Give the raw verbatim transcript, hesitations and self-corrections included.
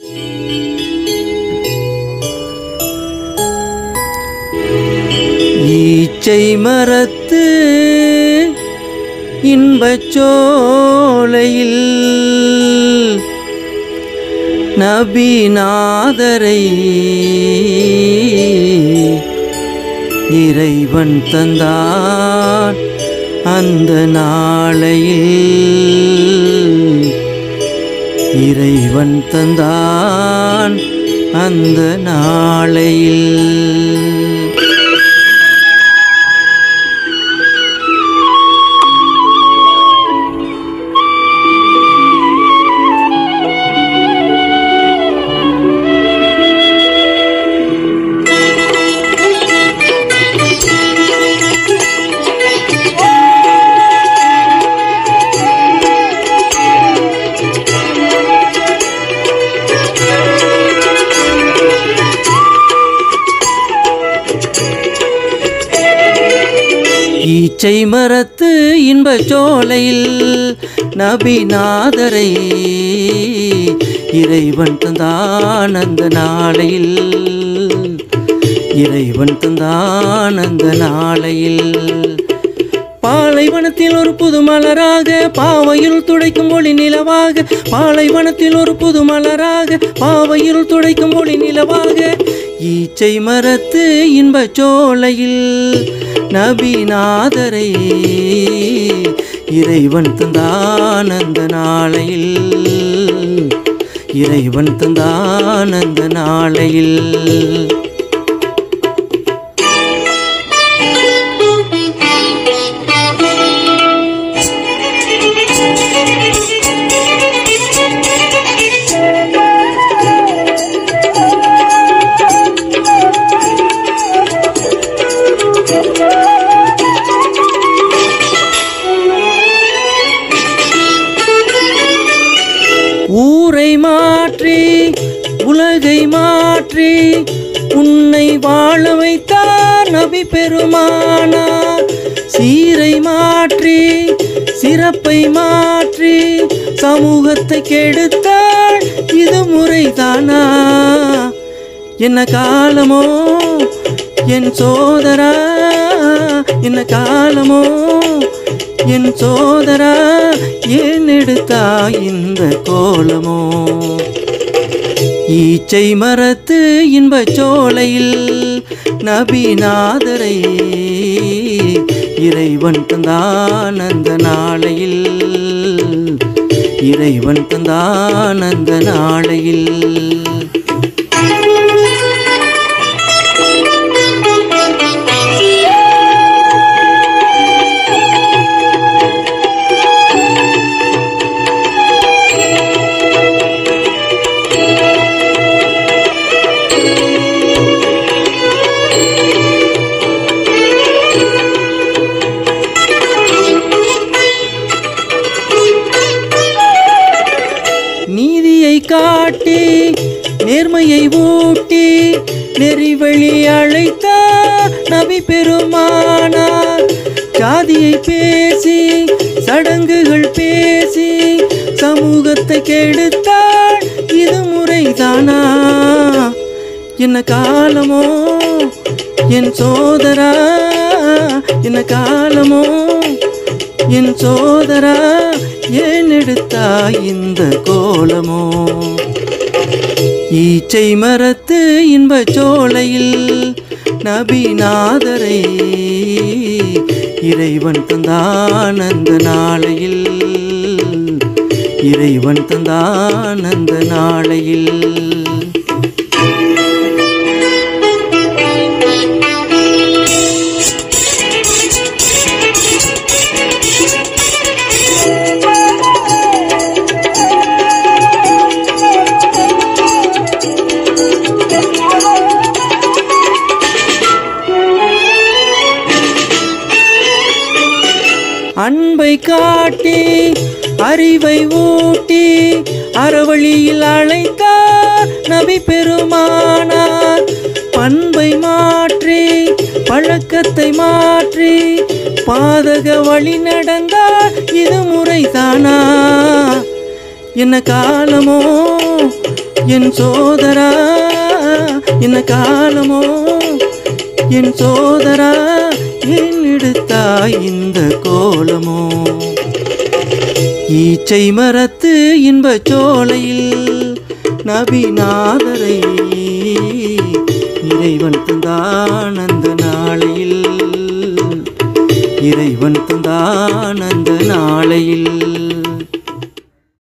ஈச்சை மரத்து இன்பச் சோலையில் நபிநாதரை இறைவன் தந்தான் அந்த நாளையில், இறைவன் தந்தான் அந்த நாளையில். ஈச்சை மரத்து இன்பச் சோலையில் நபிநாதரை இறைவன் தந்தான் அந்த நாளையில், இறைவன் தந்தான் அந்த நாளையில். பாலைவனத்தில் ஒரு புது மலராக பாவையில் துடைக்கும் ஒளி நிலவாக, பாலைவனத்தில் ஒரு புது மலராக பாவையில் துடைக்கும் ஒளி நிலவாக, ஈச்சை மரத்து இன்பச் சோலையில் நபிநாதரை இறைவன் தந்தான் அந்த நாளையில், இறைவன் தந்தான் அந்த நாளையில். ஊரை மாற்றி உலகை மாற்றி உன்னை வாழ வைத்தார் நபி பெருமானார், சீரை மாற்றி சிறப்பை மாற்றி சமூகத்தை கெடுத்தாள் இது முறைதானா? என்ன காலமோ என் சோதரா, என்ன காலமோ என் சோதரா, ஏன் எடுத்தா இந்த கோலமோ? ஈச்சை மரத்து இன்பச் சோலையில் நபிநாதரை இறைவன் தந்தான் அந்த நாளையில், இறைவன் தந்தான் அந்த நாளையில். நீதியை காட்டி நேர்மையை ஊட்டி நெறிவழி அழைத்தார் நபி பெருமானார், ஜாதியை பேசி சடங்குகள் பேசி சமூகத்தை கெடுத்தாள் இது முறைதானா? என்ன காலமோ என் சோதரா, என்ன காலமோ என் சோதரா, ஏன் எடுத்தா இந்த கோலமோ? ஈச்சை மரத்து இன்பச் சோலையில் நபிநாதரை இறைவன் தந்தான் அந்த நாளையில், இறைவன் தந்தான் அந்த நாளையில். அன்பை காட்டி அறிவை ஊட்டி அறவழியில் அழைத்தார் நபி பெருமானார், பண்பை மாற்றி பழக்கத்தை மாற்றி பாதக வழி நடந்தார் இது முறைதானா? என்ன காலமோ என் சோதரா என்ன காலமோ என் சோதரா என் எடுத்தாய் இந்த கோலமோ ஈச்சை மரத்து இன்பச் சோலையில் நபிநாதரை இறைவன் தந்தான் அந்த நாளையில் இறைவன் தந்தான் அந்த நாளையில்